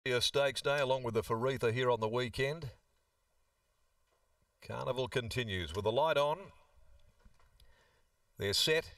Stakes Day along with the Faritha here on the weekend. Carnival continues with the light on. They're set.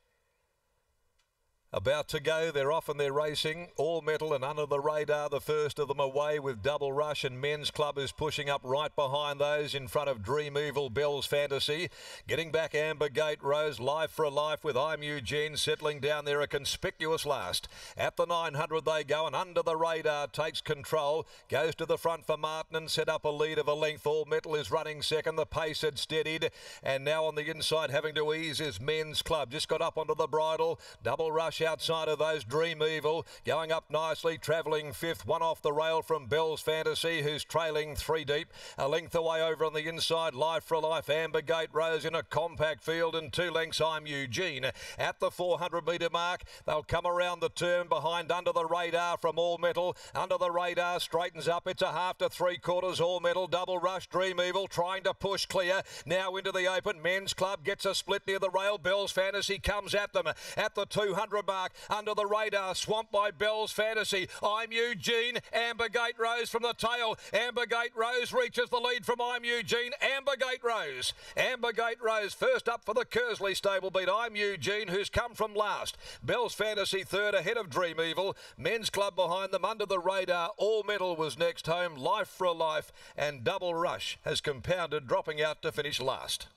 About to go, they're off and they're racing. All Metal and Under the Radar, the first of them away with Double Rush, and Men's Club is pushing up right behind those in front of Dream Evil, Bell's Fantasy. Getting back Amber Gate Rose, Life for a Life with I'm Eugene settling down there a conspicuous last. At the 900 they go, and Under the Radar takes control, goes to the front for Martin and set up a lead of a length. All Metal is running second, the pace had steadied, and now on the inside having to ease is Men's Club. Just got up onto the bridle. Double Rush outside of those, Dream Evil going up nicely, travelling fifth, one off the rail from Bell's Fantasy, who's trailing three deep. A length away over on the inside, Life for a Life, Amber Gate Rose in a compact field, and 2 lengths I'm Eugene. At the 400 metre mark, they'll come around the turn behind Under the Radar from All Metal. Under the Radar straightens up, it's a half to 3/4 All Metal. Double Rush, Dream Evil trying to push clear, now into the open. Men's Club gets a split near the rail, Bell's Fantasy comes at them at the 200 mark. Under the Radar, swamped by Bell's Fantasy. I'm Eugene, Amber Gate Rose from the tail. Amber Gate Rose reaches the lead from I'm Eugene. Amber Gate Rose. Amber Gate Rose first up for the Kersley stable beat. I'm Eugene, who's come from last. Bell's Fantasy third ahead of Dream Evil. Men's Club behind them. Under the Radar, All Metal was next home. Life for a Life and Double Rush has compounded, dropping out to finish last.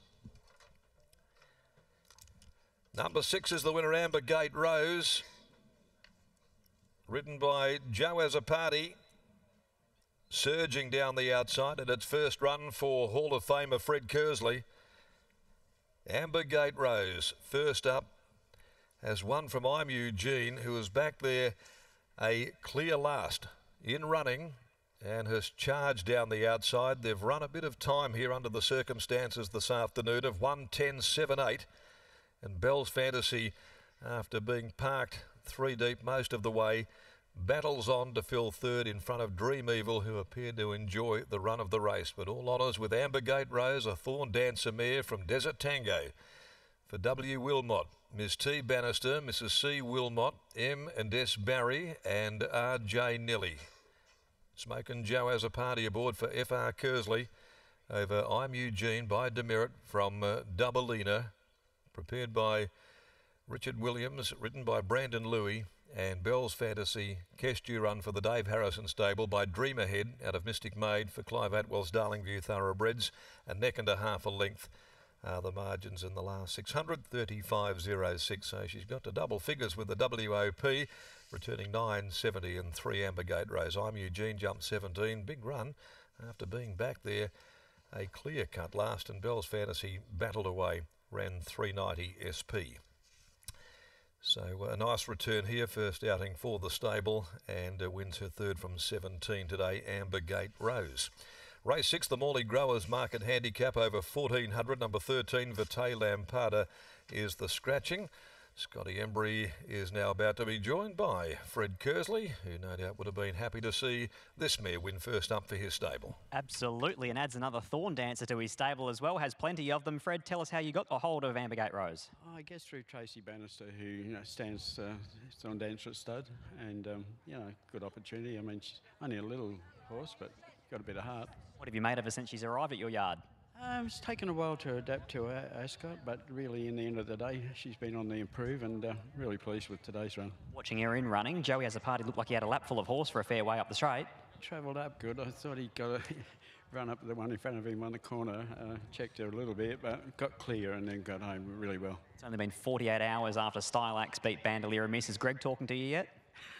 Number 6 is the winner, Amber Gate Rose, ridden by Joe as a Party, surging down the outside at its first run for Hall of Famer Fred Kersley. Amber Gate Rose, first up, has won from I'm Eugene, who is back there a clear last in running and has charged down the outside. They've run a bit of time here under the circumstances this afternoon of 1:10.78. And Bell's Fantasy, after being parked 3 deep most of the way, battles on to fill third in front of Dream Evil, who appeared to enjoy the run of the race. But all honours with Amber Gate Rose, a Thorn Dancer mare from Desert Tango. For W. Wilmot, Miss T. Bannister, Mrs. C. Wilmot, M. and S. Barry and R. J. Nelly. Smokin' Joe as a Party aboard for F.R. Kersley over I'm Eugene by Demerit from Doubalina. Prepared by Richard Williams, written by Brandon Louis, and Bell's Fantasy, Kestu run for the Dave Harrison stable by Dream Ahead out of Mystic Maid for Clive Atwell's Darlingview Thoroughbreds. A neck and a half a length are the margins in the last 635.06. So she's got to double figures with the WOP, returning 9.70 and 3 Amber Gate Rose. I'm Eugene jumped 17, big run after being back there. A clear cut last, and Bell's Fantasy battled away. Ran 390 SP. So a nice return here, first outing for the stable, and wins her third from 17 today, Amber Gate Rose. Race 6, the Morley Growers Market Handicap over 1400. Number 13, Vitae Lampada is the scratching. Scotty Embry is now about to be joined by Fred Kersley, who no doubt would have been happy to see this mare win first up for his stable. Absolutely, and adds another Thorn Dancer to his stable as well. Has plenty of them. Fred, tell us how you got a hold of Amber Gate Rose. I guess through Tracy Bannister, who stands Thorn Dancer at stud, and good opportunity. I mean, she's only a little horse, but got a bit of heart. What have you made of her since she's arrived at your yard? It's taken a while to adapt to Ascot, but really in the end of the day, she's been on the improve, and really pleased with today's run. Watching her in running, Joey as a Party looked like he had a lap full of horse for a fair way up the straight. Travelled up good. I thought he got a run up the one in front of him on the corner, checked her a little bit, but got clear and then got home really well. It's only been 48 hours after Stylax beat Bandolier and Miss. Is Greg talking to you yet?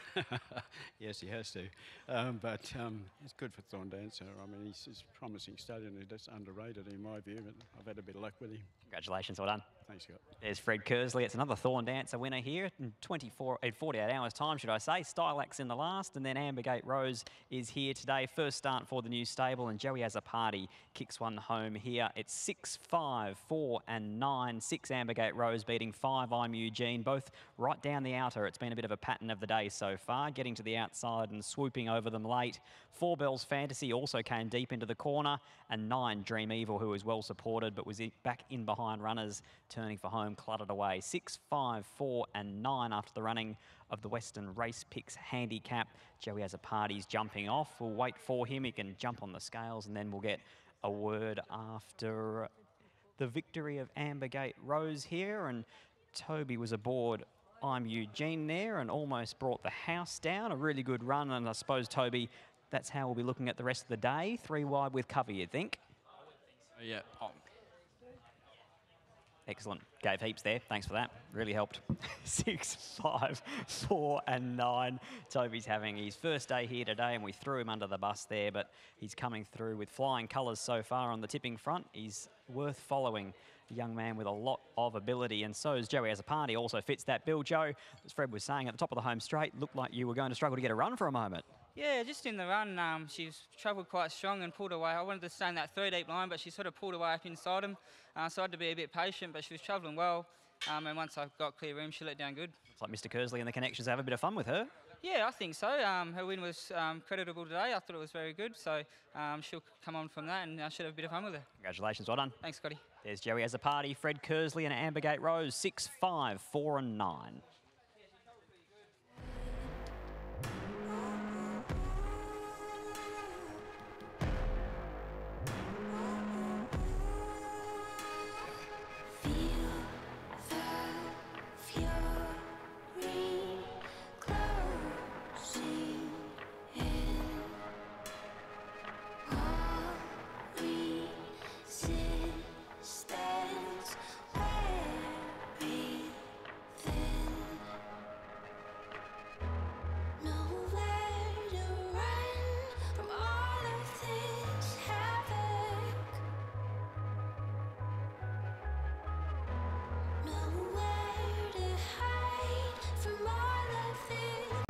Yes, he has to. But it's good for Thorn Dancer. I mean, he's a promising stud and he's just underrated in my view, but I've had a bit of luck with him. Congratulations, well done. Thanks, Scott. There's Fred Kersley. It's another Thorn Dancer winner here in 48 hours' time, should I say. Stylax in the last, and then Amber Gate Rose is here today. First start for the new stable, and Joey as a Party kicks one home here. It's 6, 5, 4 and 9. 6 Amber Gate Rose beating 5 I'm Eugene, both right down the outer. It's been a bit of a pattern of the day so far, getting to the outside and swooping over them late. 4 Bell's Fantasy also came deep into the corner, and 9 Dream Evil, who was well supported but was back in behind runners to returning for home, cluttered away. 6, 5, 4 and 9 after the running of the Western Race Picks handicap. Joey Has a Party's jumping off. We'll wait for him. He can jump on the scales and then we'll get a word after the victory of Ambergate Rose here. And Toby was aboard I'm Eugene there and almost brought the house down. A really good run, and I suppose, Toby, that's how we'll be looking at the rest of the day. 3 wide with cover, you'd think? Yeah. Oh. Excellent. Gave heaps there. Thanks for that. Really helped. 6, 5, 4 and 9. Toby's having his first day here today, and we threw him under the bus there, but he's coming through with flying colours so far on the tipping front. He's worth following. A young man with a lot of ability, and so is Joey Has a Party. Also fits that bill, Joe. As Fred was saying, at the top of the home straight, looked like you were going to struggle to get a run for a moment. Yeah, just in the run, she's travelled quite strong and pulled away. I wanted to stay in that 3-deep line, but she sort of pulled away up inside him. So I had to be a bit patient, but she was travelling well. And once I got clear room, she let down good. Looks like Mr. Kersley and the connections have a bit of fun with her. Yeah, I think so. Her win was creditable today. I thought it was very good. So she'll come on from that, and I should have a bit of fun with her. Congratulations, well done. Thanks, Scotty. There's Joey Has a Party, Fred Kersley and Ambergate Rose, 6, 5, 4 and 9.